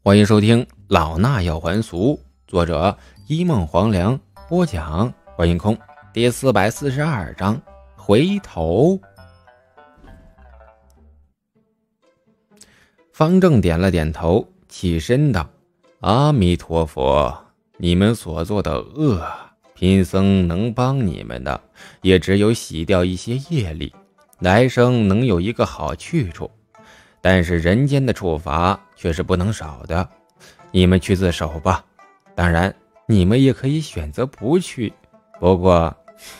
欢迎收听老衲要还俗，作者一梦黄粱，播讲欢迎空。第442章回头。方正点了点头，起身道：阿弥陀佛，你们所做的恶，贫僧能帮你们的也只有洗掉一些业力，来生能有一个好去处，但是人间的处罚却是不能少的，你们去自首吧。当然你们也可以选择不去，不过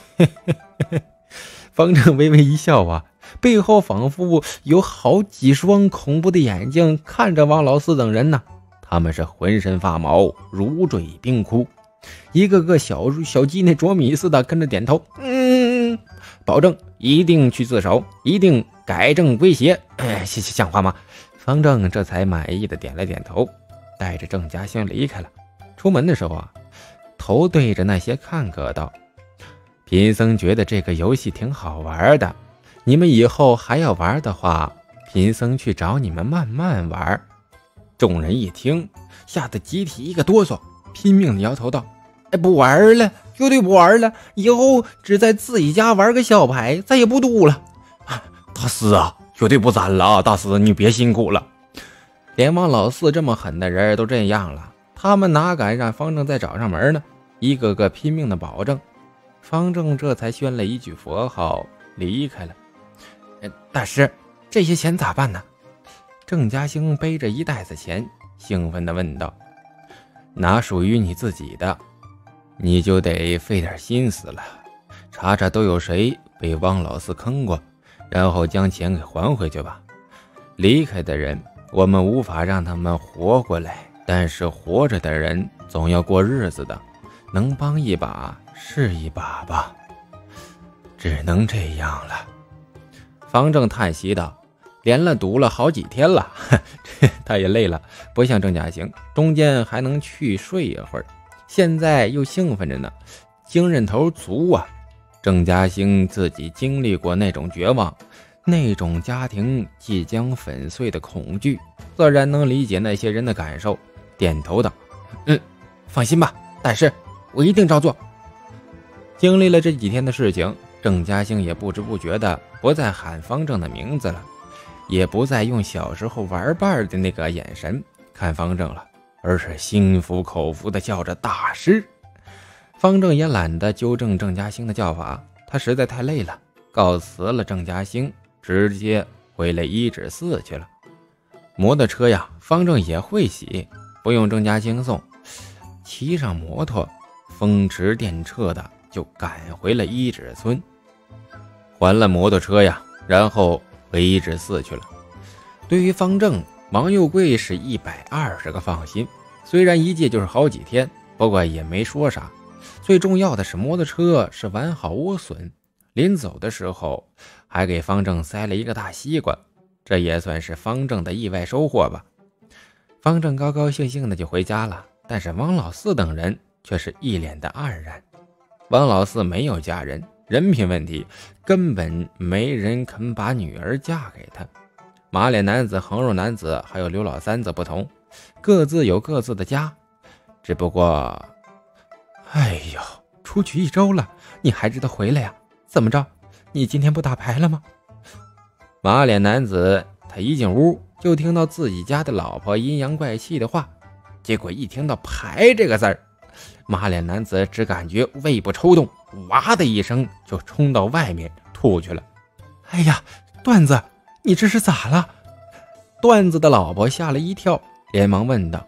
方正微微一笑啊，背后仿佛有好几双恐怖的眼睛看着王老四等人呢，他们是浑身发毛，如坠冰窟，一个个小鸡那啄米似的跟着点头，保证一定去自首，一定改正归邪。像话吗？方正这才满意的点了点头，带着郑家兴离开了。出门的时候啊，头对着那些看客道：贫僧觉得这个游戏挺好玩的，你们以后还要玩的话，贫僧去找你们慢慢玩。众人一听，吓得集体一个哆嗦，拼命的摇头道：不玩了，绝对不玩了，以后只在自己家玩个小牌，再也不赌了。大师啊，绝对不沾了啊！大师你别辛苦了。连王老四这么狠的人都这样了，他们哪敢让方正再找上门呢？一个个拼命的保证。方正这才宣了一句佛号离开了。大师，这些钱咋办呢？郑家兴背着一袋子钱，兴奋地问道：拿属于你自己的，你就得费点心思了，查查都有谁被汪老四坑过，然后将钱给还回去吧。离开的人我们无法让他们活过来，但是活着的人总要过日子的，能帮一把是一把吧，只能这样了。方正叹息道：连了赌了好几天了，他也累了，不像郑家兴中间还能去睡一会儿，现在又兴奋着呢，精神头足啊。郑家兴自己经历过那种绝望，那种家庭即将粉碎的恐惧，自然能理解那些人的感受，点头道：放心吧，大师，我一定照做。经历了这几天的事情，郑家兴也不知不觉的不再喊方正的名字了，也不再用小时候玩伴的那个眼神看方正了，而是心服口服的叫着大师。方正也懒得纠正郑家兴的叫法，他实在太累了，告辞了郑家兴，直接回了一指寺去了。摩托车呀，方正也会洗，不用郑家兴送，骑上摩托风驰电掣的就赶回了一指村，还了摩托车呀，然后回一指寺去了。对于方正，王佑贵是120个放心，虽然一借就是好几天，不过也没说啥。最重要的是摩托车是完好无损，临走的时候还给方正塞了一个大西瓜，这也算是方正的意外收获吧。方正高高兴兴的就回家了，但是汪老四等人却是一脸的黯然。汪老四没有家人，人品问题，根本没人肯把女儿嫁给他。马脸男子、横肉男子还有刘老三则不同，各自有各自的家，只不过哎呦，出去1周了，你还知道回来呀？怎么着，你今天不打牌了吗？马脸男子他一进屋就听到自己家的老婆阴阳怪气的话，结果一听到牌这个字儿，马脸男子只感觉胃部抽动，哇的一声就冲到外面吐去了。哎呀，段子，你这是咋了？段子的老婆吓了一跳，连忙问道：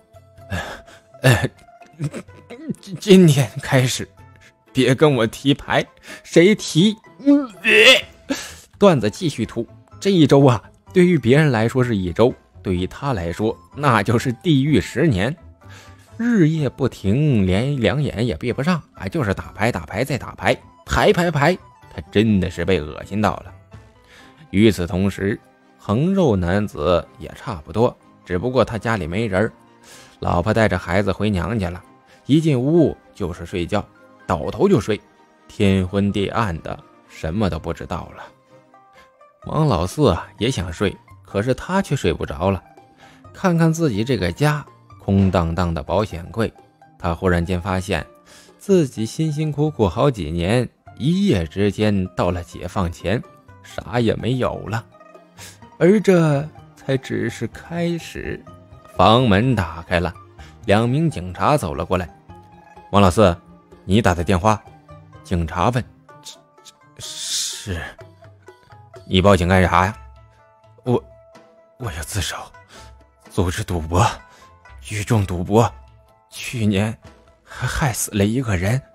今天开始别跟我提牌，谁提段子继续吐。这1周啊，对于别人来说是1周，对于他来说那就是地狱10年，日夜不停，连两眼也闭不上，就是打牌打牌再打牌，牌，他真的是被恶心到了。与此同时，横肉男子也差不多，只不过他家里没人，老婆带着孩子回娘家了，一进屋就是睡觉，倒头就睡，天昏地暗的，什么都不知道了。王老四也想睡，可是他却睡不着了，看看自己这个家， 空荡荡的保险柜。他忽然间发现自己辛辛苦苦好几年，一夜之间到了解放前，啥也没有了。而这才只是开始。房门打开了，2名警察走了过来。王老四，你打的电话？警察问。是。你报警干啥呀？我要自首，组织赌博，聚众赌博，去年还害死了一个人。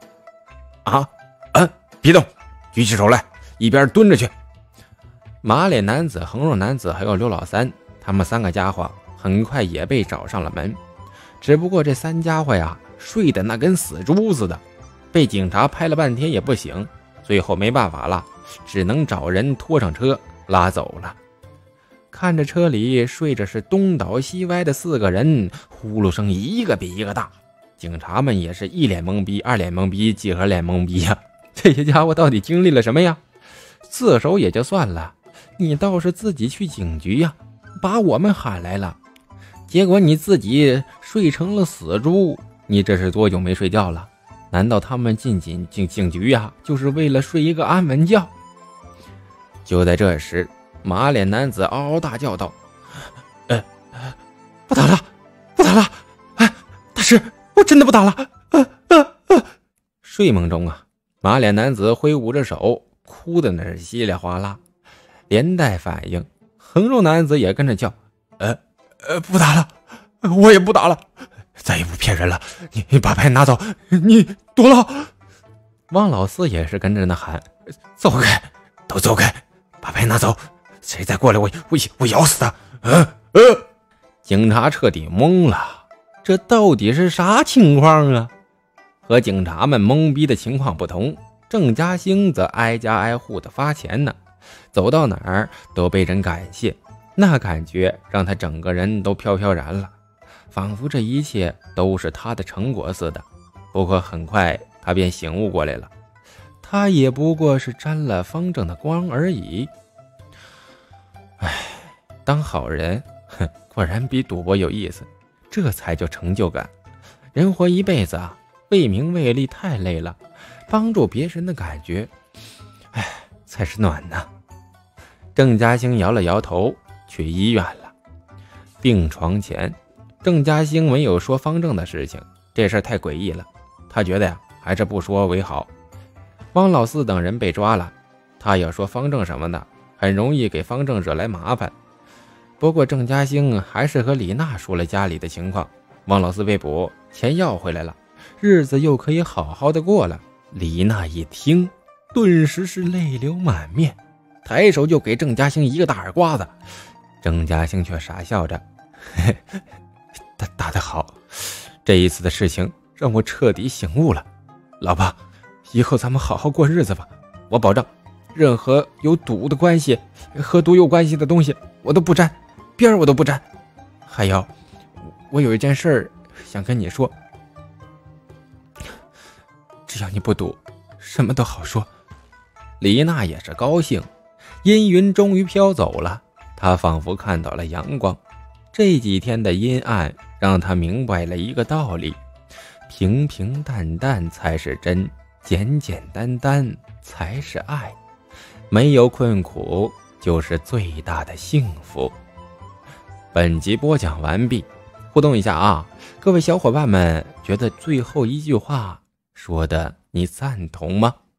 别动，举起手来，一边蹲着去。马脸男子、横肉男子还有刘老三，他们3个家伙很快也被找上了门。只不过这3家伙呀，睡得那跟死猪似的，被警察拍了半天也不醒，最后没办法了，只能找人拖上车拉走了。看着车里睡着是东倒西歪的4个人，呼噜声一个比一个大，警察们也是一脸懵逼、2脸懵逼、几何脸懵逼呀。这些家伙到底经历了什么呀？自首也就算了，你倒是自己去警局呀，把我们喊来了，结果你自己睡成了死猪，你这是多久没睡觉了？难道他们进警局呀，就是为了睡一个安稳觉？就在这时，马脸男子嗷嗷大叫道：不打了，不打了！大师，我真的不打了！睡梦中啊，马脸男子挥舞着手，哭的那是稀里哗啦。连带反应，横肉男子也跟着叫：不打了，我也不打了，再也不骗人了，你把牌拿走，你躲了。汪老四也是跟着那喊：走开，都走开，把牌拿走，谁再过来我咬死他！警察彻底懵了，这到底是啥情况啊？和警察们懵逼的情况不同，郑家兴则挨家挨户的发钱呢，走到哪儿都被人感谢，那感觉让他整个人都飘飘然了，仿佛这一切都是他的成果似的。不过很快他便醒悟过来了，他也不过是沾了方正的光而已。当好人果然比赌博有意思，这才叫成就感。人活一辈子啊，为名为利太累了，帮助别人的感觉才是暖呢。郑家兴摇了摇头，去医院了。病床前，郑家兴没有说方正的事情，这事儿太诡异了，他觉得呀，还是不说为好。汪老四等人被抓了，他要说方正什么的，很容易给方正惹来麻烦。不过郑家兴还是和李娜说了家里的情况，汪老四被捕，钱要回来了，日子又可以好好的过了。李娜一听，顿时是泪流满面，抬手就给郑家兴一个大耳刮子。郑家兴却傻笑着，打得好，这一次的事情让我彻底醒悟了。老婆，以后咱们好好过日子吧，我保证任何有赌的关系和赌有关系的东西我都不沾，边我都不沾。还有，我有一件事儿想跟你说，只要你不赌，什么都好说。李娜也是高兴，阴云终于飘走了，她仿佛看到了阳光。这几天的阴暗让她明白了一个道理，平平淡淡才是真，简简单单才是爱，没有困苦就是最大的幸福。本集播讲完毕，互动一下啊，各位小伙伴们觉得最后一句话说的你赞同吗？